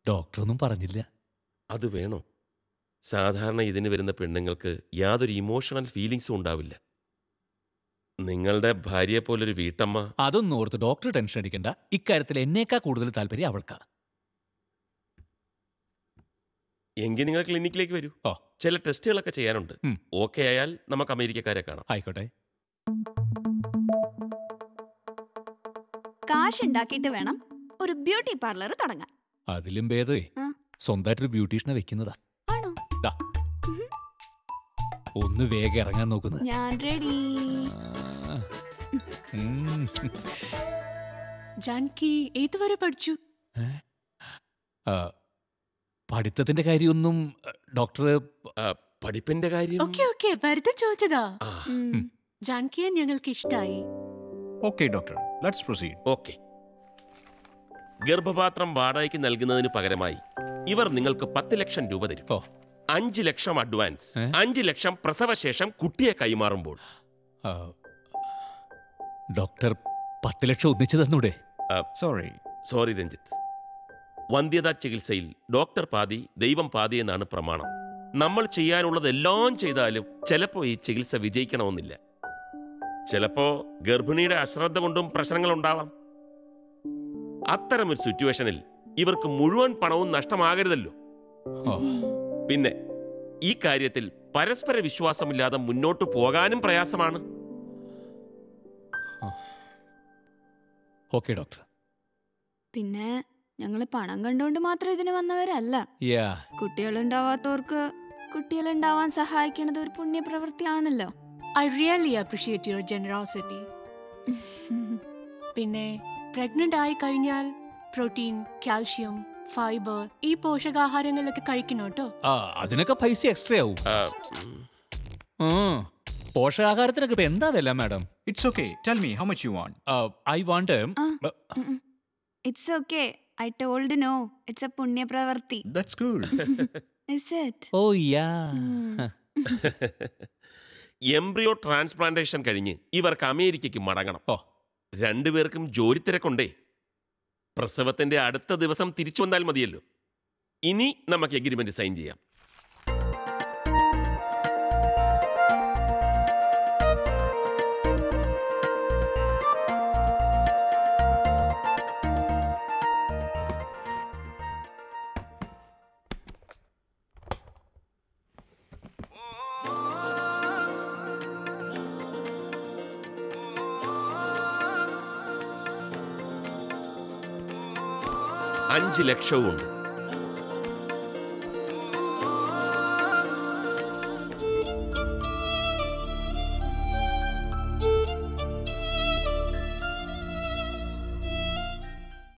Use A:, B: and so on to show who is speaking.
A: ഡോക്ടറൊന്നും പറഞ്ഞില്ല.
B: അത് വേണോ? സാധാരണ ഇതിന് വരുന്ന പെണ്ണുങ്ങൾക്ക് യാതൊരു ഇമോഷണൽ ഫീലിങ്സും ഉണ്ടാവില്ല. നിങ്ങളുടെ ഭാര്യയെപ്പോലൊരു വീട്ടമ്മ.
A: അതൊന്നും ഓർത്ത് ഡോക്ടർ ടെൻഷൻ അടിക്കണ്ട. ഇക്കാര്യത്തിൽ എന്നേക്കാ കൂടുതൽ താല്പര്യം അവൾക്കാ.
B: എങ്കിൽ നിങ്ങൾ ക്ലിനിക്കിലേക്ക് വരൂ.
A: ഓ,
B: ചില ടെസ്റ്റുകളൊക്കെ ചെയ്യാനുണ്ട്. ഓക്കെ ആയാൽ നമുക്ക് അമേരിക്കക്കാരെ കാണാം.
A: ആയിക്കോട്ടെ.
C: കാശുണ്ടാക്കിയിട്ട് വേണം ഒരു ബ്യൂട്ടി പാർലർ തുടങ്ങാൻ.
A: അതിലും ഭേദമേ സ്വന്തമായിട്ടൊരു ബ്യൂട്ടീഷ്യനെ വെക്കുന്നതാ.
C: ആണോ?
A: ഒന്ന് വേഗം ഇറങ്ങാൻ നോക്കുന്നു.
C: ഞാൻ റെഡി.
D: ജാൻകി ഏതുവരെ പഠിച്ചു?
A: പഠിത്തത്തിന്റെ കാര്യമൊന്നും ഡോക്ടർ.
B: പഠിപ്പിന്റെ കാര്യം
D: ഓക്കെ വെറുതെ ചോദിച്ചതാ. ജാൻകിയെ ഞങ്ങൾക്ക് ഇഷ്ടായി.
E: Okay doctor, let's proceed.
B: Okay. ഗർഭപാത്രം വാടകയ്ക്ക് നൽകുന്നതിന് പകരമായി ഇവർ നിങ്ങൾക്ക് 10 ലക്ഷം രൂപ തരും. 5 ലക്ഷം അഡ്വാൻസ്, 5 ലക്ഷം പ്രസവശേഷം കുട്ടിയെ കൈമാറുമ്പോൾ.
A: ഡോക്ടർ 10 ലക്ഷം ഒന്നിച്ചു തന്നൂടെ?
B: സോറി രഞ്ജിത്ത്. വന്ധ്യതാ ചികിത്സയിൽ ഡോക്ടർ പാതി ദൈവം പാതി എന്നാണ് പ്രമാണം. നമ്മൾ ചെയ്യാനുള്ളതെല്ലാം ചെയ്താലും ചിലപ്പോൾ ഈ ചികിത്സ വിജയിക്കണമെന്നില്ല. ചിലപ്പോ ഗർഭിണിയുടെ അശ്രദ്ധ കൊണ്ടും പ്രശ്നങ്ങളുണ്ടാവാം. അത്തരമൊരു സിറ്റുവേഷനിൽ ഇവർക്ക് മുഴുവൻ പണവും നഷ്ടമാകരുതല്ലോ. പിന്നെ ഈ കാര്യത്തിൽ പരസ്പര വിശ്വാസമില്ലാതെ മുന്നോട്ടു പോകാനും പ്രയാസമാണ്.
A: Okay doctor.
C: പിന്നെ ഞങ്ങള് പണം കണ്ടുകൊണ്ട് മാത്രം ഇതിന് വന്നവരല്ല. കുട്ടികളുണ്ടാവാത്തവർക്ക് കുട്ടികളുണ്ടാവാൻ സഹായിക്കുന്നത് ഒരു പുണ്യപ്രവൃത്തിയാണല്ലോ.
D: I really appreciate your generosity. പിന്നെ പ്രഗ്നന്റ് ആയി കഴിഞ്ഞാൽ പ്രോട്ടീൻ, കാൽഷ്യം, ഫൈബർ ഈ പോഷകാഹാരങ്ങളൊക്കെ കഴിക്കണം കേട്ടോ.
A: അതിനൊക്കെ പൈസ എക്സ്ട്രാ ആവും. പോഷകാഹാരത്തിനൊക്കെ ഇപ്പൊ എന്താ വില madam?
E: It's okay, tell me how much you want.
A: I want.
C: It's okay, I told no. It's a പുണ്യപ്രവൃത്തി.
E: That's good.
C: Is it?
A: Oh yeah.
B: Embryo transplantation കഴിഞ്ഞ് ഇവർക്ക് അമേരിക്കയ്ക്ക് മടങ്ങണം. രണ്ടുപേർക്കും ജോലി തിരക്കൊണ്ടേ. പ്രസവത്തിന്റെ അടുത്ത ദിവസം തിരിച്ചു വന്നാൽ മതിയല്ലോ. ഇനി നമുക്ക് എഗ്രിമെന്റ് സൈൻ ചെയ്യാം. $5 ലക്ഷവും ഉണ്ട്.